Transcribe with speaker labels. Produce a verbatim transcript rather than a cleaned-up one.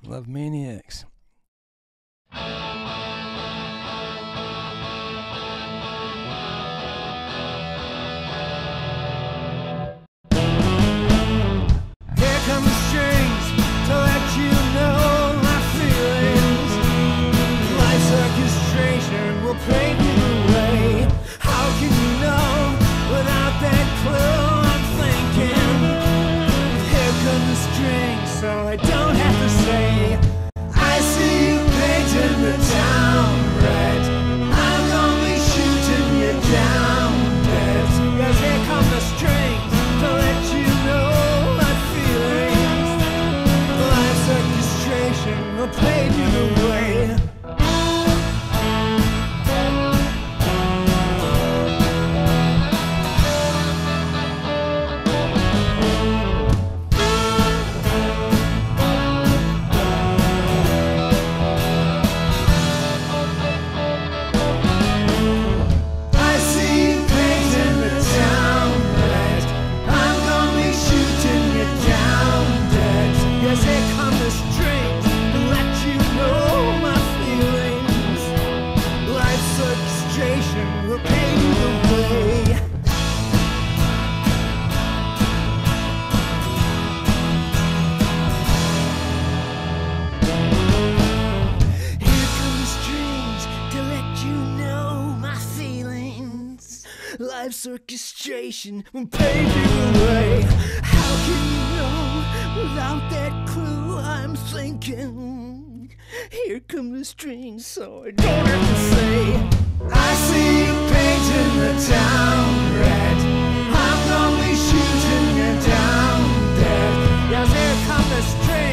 Speaker 1: Love Maniacs.
Speaker 2: Here come the strings to let you know my feelings. Life's orchestration will pave you the way. How can you know without that clue? I'm thinking. Here come the strings, so I don't have to say. I see you painting the town red. I'm gonna be shooting you down dead. 'Cause here come the strings to let you know my feelings. Life's orchestration will pave you the way. I see you painting the town red. I'm gonna be shooting you down dead. Yes, here come the strings to let you know my feelings. Life's orchestration will pave you the way. Here come the strings to let you know my feelings. Life's orchestration will pave you the way. How can you know without that clue? I'm thinking. Here come the strings, so I don't have to say. I see you painting the town red. I'm gonna be shooting you down dead. Yes, here come the strings.